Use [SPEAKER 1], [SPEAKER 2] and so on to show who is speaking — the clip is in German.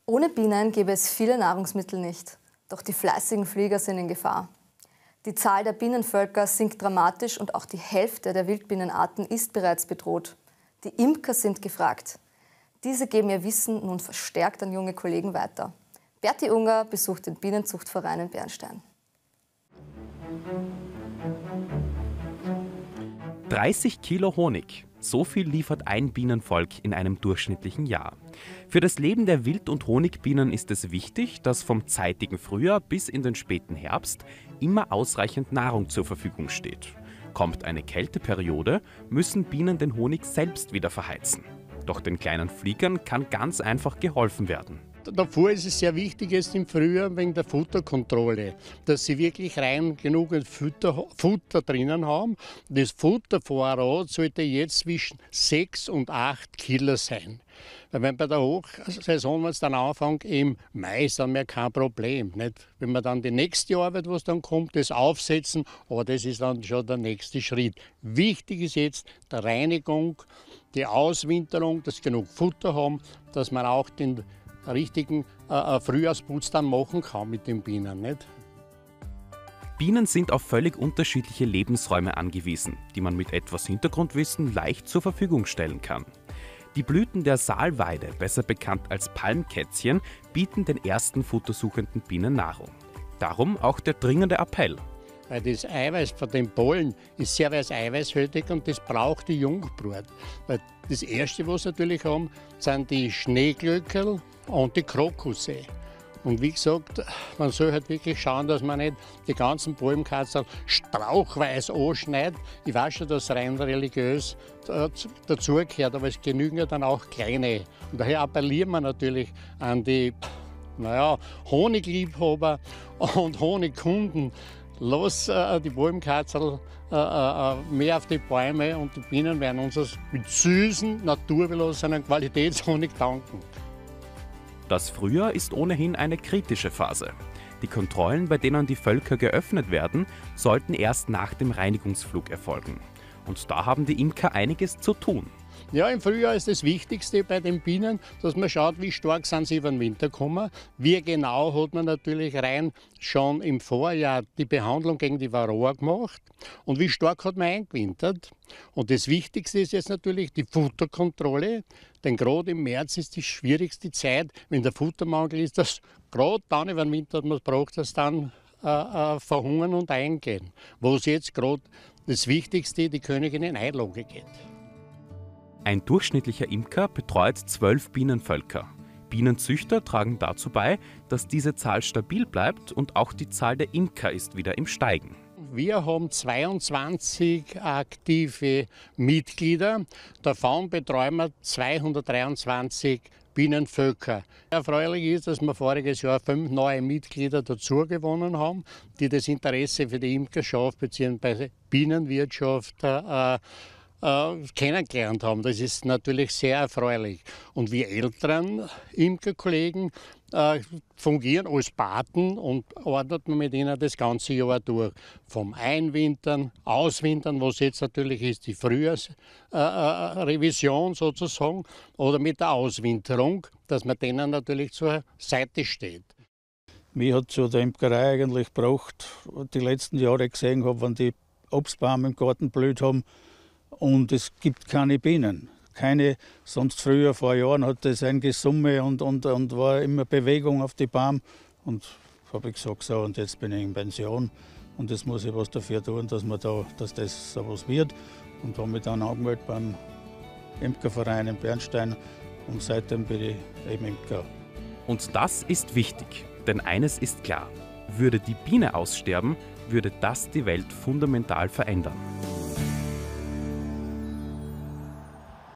[SPEAKER 1] Ohne Bienen gäbe es viele Nahrungsmittel nicht. Doch die fleißigen Flieger sind in Gefahr. Die Zahl der Bienenvölker sinkt dramatisch und auch die Hälfte der Wildbienenarten ist bereits bedroht. Die Imker sind gefragt. Diese geben ihr Wissen nun verstärkt an junge Kollegen weiter. Berti Unger besucht den Bienenzuchtverein in Bernstein.
[SPEAKER 2] 30 Kilo Honig. So viel liefert ein Bienenvolk in einem durchschnittlichen Jahr. Für das Leben der Wild- und Honigbienen ist es wichtig, dass vom zeitigen Frühjahr bis in den späten Herbst immer ausreichend Nahrung zur Verfügung steht. Kommt eine Kälteperiode, müssen Bienen den Honig selbst wieder verheizen. Doch den kleinen Fliegern kann ganz einfach geholfen werden.
[SPEAKER 3] Davor ist es sehr wichtig, jetzt im Frühjahr wegen der Futterkontrolle, dass sie wirklich rein genug Futter drinnen haben. Das Futtervorrat sollte jetzt zwischen 6 und 8 Kilo sein. Weil wenn bei der Hochsaison, wenn es dann anfängt, im Mai, ist dann mehr kein Problem. Nicht? Wenn wir dann die nächste Arbeit, was dann kommt, das aufsetzen, aber das ist dann schon der nächste Schritt. Wichtig ist jetzt die Reinigung, die Auswinterung, dass sie genug Futter haben, dass man auch den richtigen Frühjahrsputz dann machen kann mit den Bienen. Nicht?
[SPEAKER 2] Bienen sind auf völlig unterschiedliche Lebensräume angewiesen, die man mit etwas Hintergrundwissen leicht zur Verfügung stellen kann. Die Blüten der Salweide, besser bekannt als Palmkätzchen, bieten den ersten futtersuchenden Bienen Nahrung. Darum auch der dringende Appell.
[SPEAKER 3] Weil das Eiweiß von den Pollen ist sehr eiweißhaltig und das braucht die Jungbrut. Weil das Erste, was sie natürlich haben, sind die Schneeglöckerl und die Krokusse. Und wie gesagt, man soll halt wirklich schauen, dass man nicht die ganzen Palmkatzel strauchweise anschneidet. Ich weiß schon, dass rein religiös dazugehört, aber es genügen ja dann auch kleine. Und daher appellieren wir natürlich an die Honigliebhaber und Honigkunden. Lass die Palmkatzel mehr auf die Bäume und die Bienen werden uns mit süßen, naturbelassenen Qualitätshonig danken.
[SPEAKER 2] Das Frühjahr ist ohnehin eine kritische Phase. Die Kontrollen, bei denen die Völker geöffnet werden, sollten erst nach dem Reinigungsflug erfolgen. Und da haben die Imker einiges zu tun.
[SPEAKER 3] Ja, im Frühjahr ist das Wichtigste bei den Bienen, dass man schaut, wie stark sind sie über den Winter gekommen. Wie genau hat man natürlich rein schon im Vorjahr die Behandlung gegen die Varroa gemacht und wie stark hat man eingewintert. Und das Wichtigste ist jetzt natürlich die Futterkontrolle, denn gerade im März ist die schwierigste Zeit, wenn der Futtermangel ist, dass gerade dann über den Winter man braucht, dass dann verhungern und eingehen. Wo es jetzt gerade das Wichtigste, die Königin in Einlage geht.
[SPEAKER 2] Ein durchschnittlicher Imker betreut 12 Bienenvölker. Bienenzüchter tragen dazu bei, dass diese Zahl stabil bleibt und auch die Zahl der Imker ist wieder im Steigen.
[SPEAKER 3] Wir haben 22 aktive Mitglieder. Davon betreuen wir 223 Bienenvölker. Erfreulich ist, dass wir voriges Jahr 5 neue Mitglieder dazu gewonnen haben, die das Interesse für die Imkerschaft bzw. Bienenwirtschaft kennengelernt haben. Das ist natürlich sehr erfreulich. Und wir älteren Imkerkollegen fungieren als Paten und arbeiten mit ihnen das ganze Jahr durch. Vom Einwintern, Auswintern, was jetzt natürlich ist, die Frühjahrsrevision sozusagen, oder mit der Auswinterung, dass man denen natürlich zur Seite steht.
[SPEAKER 4] Mich hat zu der Imkerei eigentlich gebracht, die letzten Jahre gesehen habe, wenn die Obstbäume im Garten blüht haben, und es gibt keine Bienen. Keine, sonst früher, vor Jahren, hat es ein Gesumme und war immer Bewegung auf die Bäume. Und habe ich gesagt, so, und jetzt bin ich in Pension und jetzt muss ich was dafür tun, dass das so was wird. Und habe mich dann angemeldet beim Imkerverein in Bernstein und seitdem bin ich eben Imker.
[SPEAKER 2] Und das ist wichtig, denn eines ist klar: Würde die Biene aussterben, würde das die Welt fundamental verändern.